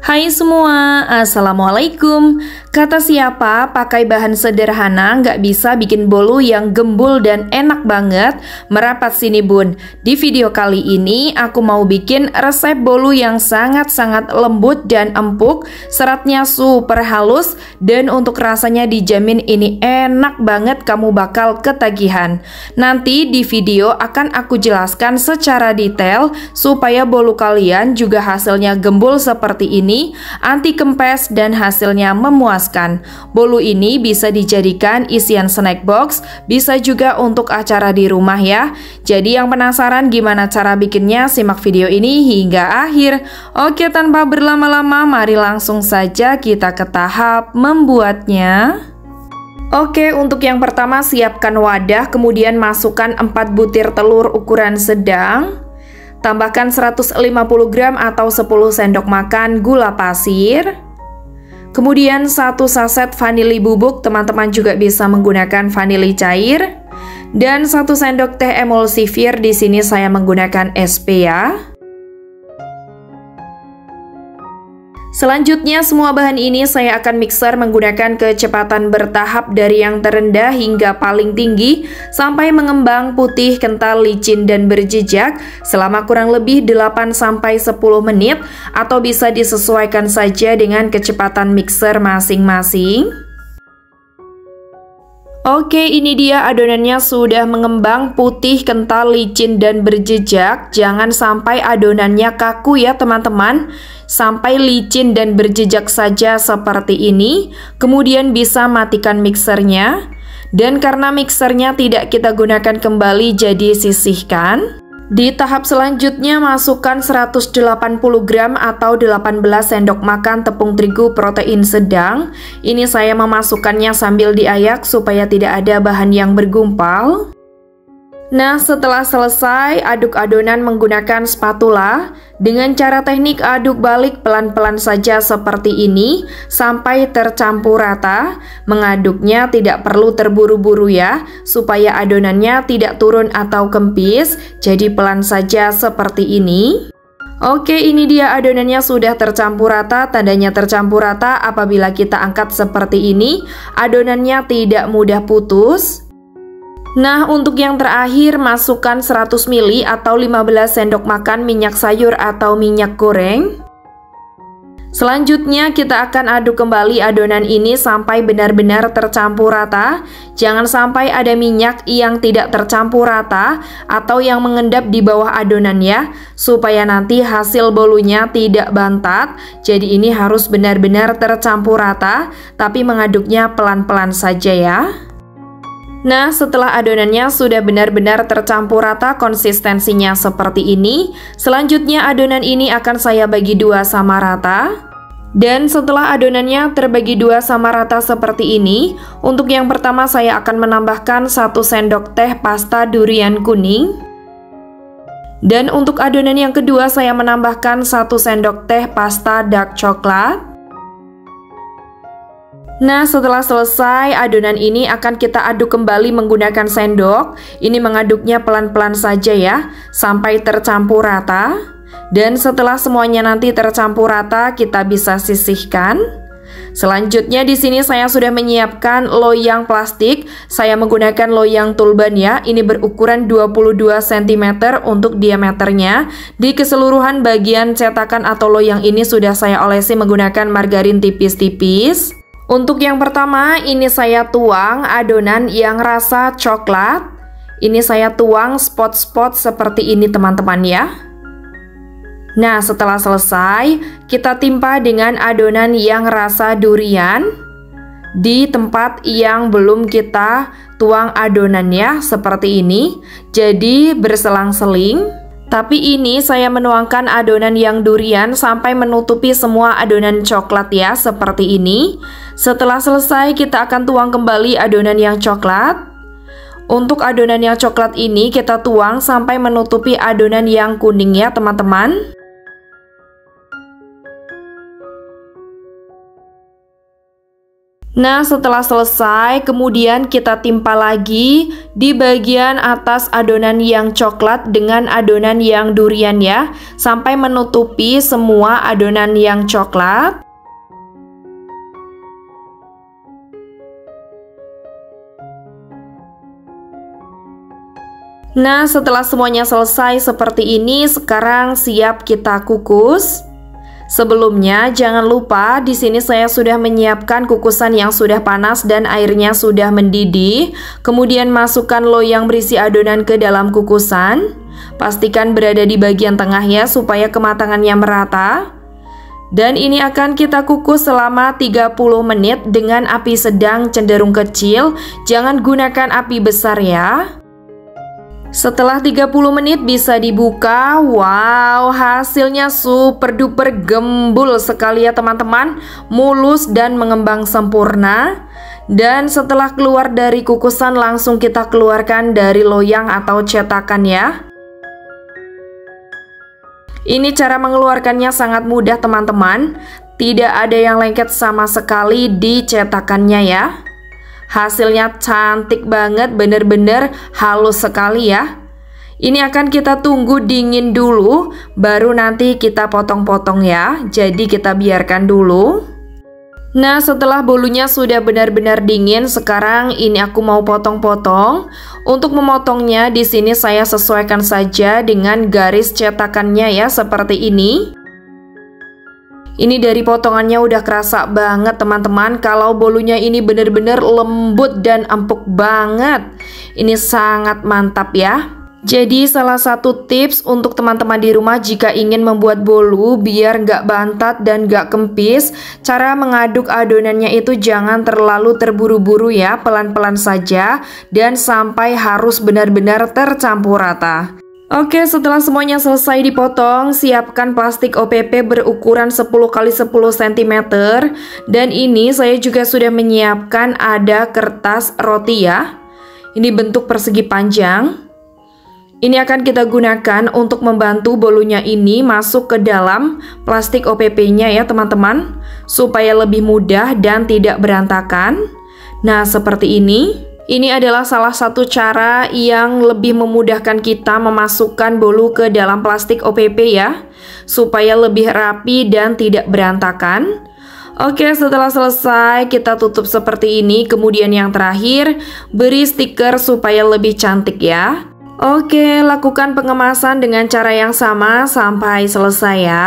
Hai semua, Assalamualaikum. Kata siapa pakai bahan sederhana nggak bisa bikin bolu yang gembul dan enak banget? Merapat sini bun. Di video kali ini aku mau bikin resep bolu yang sangat-sangat lembut dan empuk. Seratnya super halus dan untuk rasanya dijamin ini enak banget, kamu bakal ketagihan. Nanti di video akan aku jelaskan secara detail supaya bolu kalian juga hasilnya gembul seperti ini, anti kempes dan hasilnya memuaskan. Bolu ini bisa dijadikan isian snack box, bisa juga untuk acara di rumah ya. Jadi yang penasaran gimana cara bikinnya, simak video ini hingga akhir. Oke, tanpa berlama-lama mari langsung saja kita ke tahap membuatnya. Oke, untuk yang pertama siapkan wadah, kemudian masukkan 4 butir telur ukuran sedang. Tambahkan 150 gram atau 10 sendok makan gula pasir. Kemudian 1 saset vanili bubuk, teman-teman juga bisa menggunakan vanili cair. Dan 1 sendok teh emulsifir, di sini saya menggunakan SP ya. Selanjutnya semua bahan ini saya akan mixer menggunakan kecepatan bertahap dari yang terendah hingga paling tinggi sampai mengembang putih, kental, licin, dan berjejak selama kurang lebih 8-10 menit atau bisa disesuaikan saja dengan kecepatan mixer masing-masing. Oke, ini dia adonannya sudah mengembang putih, kental, licin, dan berjejak. Jangan sampai adonannya kaku ya teman-teman. Sampai licin dan berjejak saja seperti ini. Kemudian bisa matikan mixernya. Dan karena mixernya tidak kita gunakan kembali, jadi sisihkan. Di tahap selanjutnya masukkan 180 gram atau 18 sendok makan tepung terigu protein sedang. Ini saya memasukkannya sambil diayak supaya tidak ada bahan yang bergumpal. Nah, setelah selesai aduk adonan menggunakan spatula. Dengan cara teknik aduk balik pelan-pelan saja seperti ini sampai tercampur rata. Mengaduknya tidak perlu terburu-buru ya, supaya adonannya tidak turun atau kempis. Jadi pelan saja seperti ini. Oke, ini dia adonannya sudah tercampur rata. Tandanya tercampur rata apabila kita angkat seperti ini, adonannya tidak mudah putus. Nah, untuk yang terakhir masukkan 100 ml atau 15 sendok makan minyak sayur atau minyak goreng. Selanjutnya kita akan aduk kembali adonan ini sampai benar-benar tercampur rata. Jangan sampai ada minyak yang tidak tercampur rata atau yang mengendap di bawah adonan ya, supaya nanti hasil bolunya tidak bantat. Jadi ini harus benar-benar tercampur rata, tapi mengaduknya pelan-pelan saja ya. Nah, setelah adonannya sudah benar-benar tercampur rata, konsistensinya seperti ini. Selanjutnya adonan ini akan saya bagi dua sama rata. Dan setelah adonannya terbagi dua sama rata seperti ini, untuk yang pertama saya akan menambahkan 1 sendok teh pasta durian kuning. Dan untuk adonan yang kedua saya menambahkan 1 sendok teh pasta dark coklat. Nah, setelah selesai adonan ini akan kita aduk kembali menggunakan sendok. Ini mengaduknya pelan-pelan saja ya, sampai tercampur rata. Dan setelah semuanya nanti tercampur rata, kita bisa sisihkan. Selanjutnya di sini saya sudah menyiapkan loyang plastik. Saya menggunakan loyang tulban ya. Ini berukuran 22 cm untuk diameternya. Di keseluruhan bagian cetakan atau loyang ini sudah saya olesi menggunakan margarin tipis-tipis. Untuk yang pertama, ini saya tuang adonan yang rasa coklat. Ini saya tuang spot-spot seperti ini teman-teman ya. Nah, setelah selesai, kita timpa dengan adonan yang rasa durian di tempat yang belum kita tuang adonannya seperti ini. Jadi berselang-seling. Tapi ini saya menuangkan adonan yang durian sampai menutupi semua adonan coklat ya, seperti ini. Setelah selesai kita akan tuang kembali adonan yang coklat. Untuk adonan yang coklat ini kita tuang sampai menutupi adonan yang kuning ya teman-teman. Nah, setelah selesai, kemudian kita timpa lagi di bagian atas adonan yang coklat dengan adonan yang durian ya, sampai menutupi semua adonan yang coklat. Nah, setelah semuanya selesai seperti ini, sekarang siap kita kukus. Sebelumnya, jangan lupa di sini saya sudah menyiapkan kukusan yang sudah panas dan airnya sudah mendidih. Kemudian masukkan loyang berisi adonan ke dalam kukusan. Pastikan berada di bagian tengah ya supaya kematangannya merata. Dan ini akan kita kukus selama 30 menit dengan api sedang cenderung kecil. Jangan gunakan api besar ya. Setelah 30 menit bisa dibuka. Wow, hasilnya super duper gembul sekali ya teman-teman, mulus dan mengembang sempurna. Dan setelah keluar dari kukusan langsung kita keluarkan dari loyang atau cetakan ya. Ini cara mengeluarkannya sangat mudah teman-teman, tidak ada yang lengket sama sekali di cetakannya ya. Hasilnya cantik banget, bener-bener halus sekali ya. Ini akan kita tunggu dingin dulu, baru nanti kita potong-potong ya. Jadi kita biarkan dulu. Nah, setelah bolunya sudah benar-benar dingin, sekarang ini aku mau potong-potong. Untuk memotongnya di sini saya sesuaikan saja dengan garis cetakannya ya, seperti ini. Ini dari potongannya udah kerasa banget teman-teman, kalau bolunya ini bener-bener lembut dan empuk banget. Ini sangat mantap ya. Jadi salah satu tips untuk teman-teman di rumah jika ingin membuat bolu biar nggak bantat dan nggak kempis, cara mengaduk adonannya itu jangan terlalu terburu-buru ya, pelan-pelan saja dan sampai harus benar-benar tercampur rata. Oke, setelah semuanya selesai dipotong, siapkan plastik OPP berukuran 10 x 10 cm. Dan ini saya juga sudah menyiapkan ada kertas roti ya. Ini bentuk persegi panjang. Ini akan kita gunakan untuk membantu bolunya ini masuk ke dalam plastik OPP-nya ya teman-teman, supaya lebih mudah dan tidak berantakan. Nah, seperti ini. Ini adalah salah satu cara yang lebih memudahkan kita memasukkan bolu ke dalam plastik OPP ya, supaya lebih rapi dan tidak berantakan. Oke, setelah selesai kita tutup seperti ini. Kemudian yang terakhir, beri stiker supaya lebih cantik ya. Oke, lakukan pengemasan dengan cara yang sama sampai selesai ya.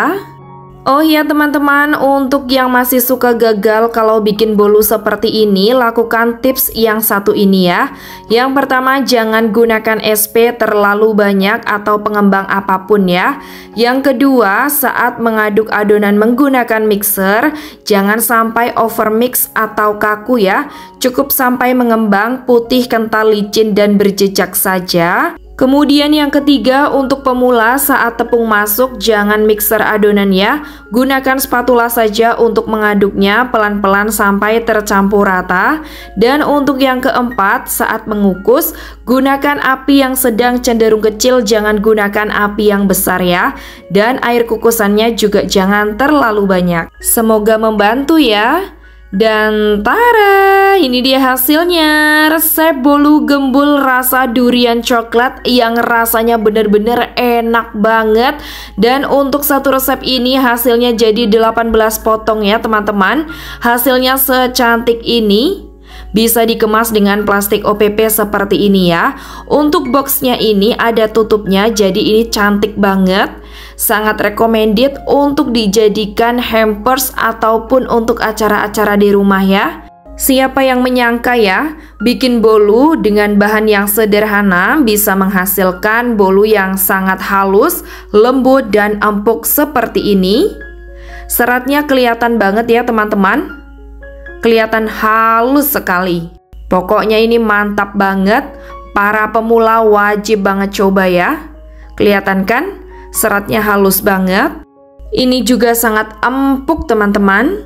Oh ya teman-teman, untuk yang masih suka gagal kalau bikin bolu seperti ini, lakukan tips yang satu ini ya. Yang pertama, jangan gunakan SP terlalu banyak atau pengembang apapun ya. Yang kedua, saat mengaduk adonan menggunakan mixer, jangan sampai overmix atau kaku ya. Cukup sampai mengembang, putih, kental, licin, dan berjejak saja. Kemudian yang ketiga, untuk pemula saat tepung masuk jangan mixer adonan ya. Gunakan spatula saja untuk mengaduknya pelan-pelan sampai tercampur rata. Dan untuk yang keempat, saat mengukus gunakan api yang sedang cenderung kecil, jangan gunakan api yang besar ya. Dan air kukusannya juga jangan terlalu banyak. Semoga membantu ya. Dan tara, ini dia hasilnya, resep bolu gembul rasa durian coklat yang rasanya bener-bener enak banget. Dan untuk satu resep ini hasilnya jadi 18 potong ya teman-teman. Hasilnya secantik ini. Bisa dikemas dengan plastik OPP seperti ini ya. Untuk boxnya ini ada tutupnya, jadi ini cantik banget. Sangat recommended untuk dijadikan hampers ataupun untuk acara-acara di rumah ya. Siapa yang menyangka ya, bikin bolu dengan bahan yang sederhana bisa menghasilkan bolu yang sangat halus, lembut, dan empuk seperti ini. Seratnya kelihatan banget ya teman-teman. Kelihatan halus sekali. Pokoknya ini mantap banget. Para pemula wajib banget coba ya. Kelihatan kan? Seratnya halus banget. Ini juga sangat empuk teman-teman.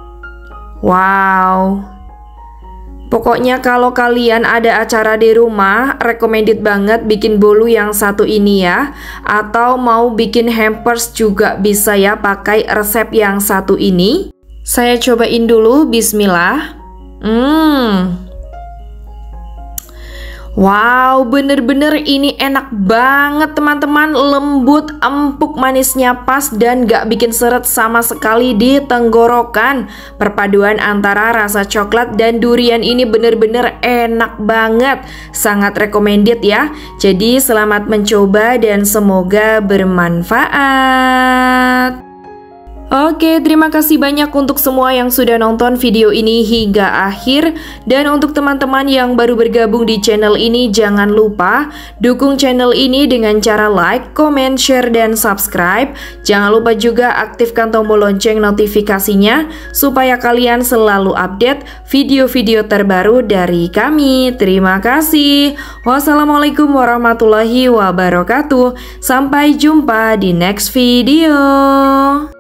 Wow. Pokoknya kalau kalian ada acara di rumah, recommended banget bikin bolu yang satu ini ya. Atau mau bikin hampers juga bisa ya pakai resep yang satu ini. Saya cobain dulu, bismillah. Wow, bener-bener ini enak banget teman-teman. Lembut, empuk, manisnya pas dan gak bikin seret sama sekali di tenggorokan. Perpaduan antara rasa coklat dan durian ini bener-bener enak banget. Sangat recommended ya. Jadi selamat mencoba dan semoga bermanfaat. Oke, terima kasih banyak untuk semua yang sudah nonton video ini hingga akhir. Dan untuk teman-teman yang baru bergabung di channel ini, jangan lupa dukung channel ini dengan cara like, comment, share, dan subscribe. Jangan lupa juga aktifkan tombol lonceng notifikasinya supaya kalian selalu update video-video terbaru dari kami. Terima kasih. Wassalamualaikum warahmatullahi wabarakatuh. Sampai jumpa di next video.